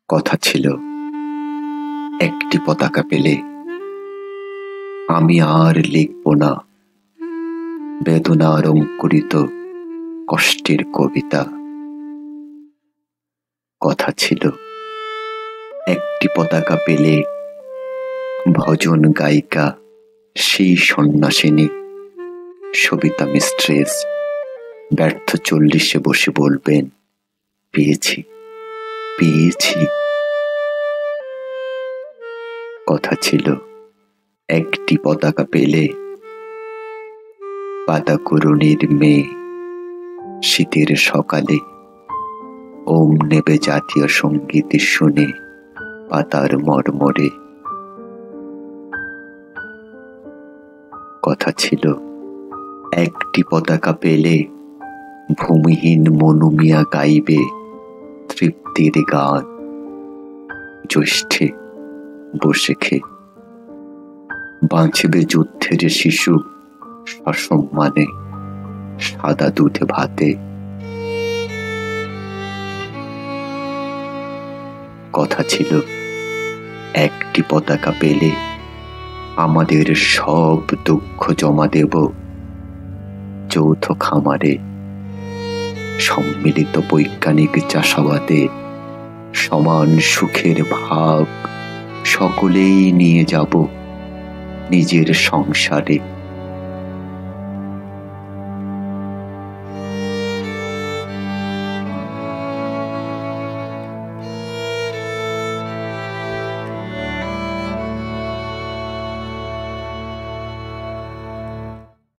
কথা ছিল একটি পতাকা পেলে আমি আর লিখব না বেদনার অঙ্কুরিত কষ্টের কবিতা। কথা ছিল একটি পতাকা পেলে ভজন গায়িকা সেই সন্ন্যাসিনী সবিতা মিস্ট্রেস ব্যর্থ 40-এ বসে বলবেন, পেয়েছি পেয়েছি। কথা ছিল একটি পতাকা পেলে পাতাকুরুনির মেয়ে শীতের সকালে ওম নেবে জাতীয় সঙ্গীত শুনে পাতার মর্মরে। কথা ছিল একটি পতাকা পেলে ভূমিহীন মনুমিয়া গাইবে তৃপ্তির গান জ্যৈষ্ঠে বসে খে। বাঁচবে যুদ্ধের শিশু সসম্মানে সাদা দুধে ভাতে। কথা ছিল একটি পতাকা পেলে আমাদের সব দুঃখ জমা দেব যৌথ খামারে। সম্মিলিত বৈজ্ঞানিক চাষাবাদে সমান সুখের ভাগ সকলেই নিয়ে যাব নিজের সংসারে।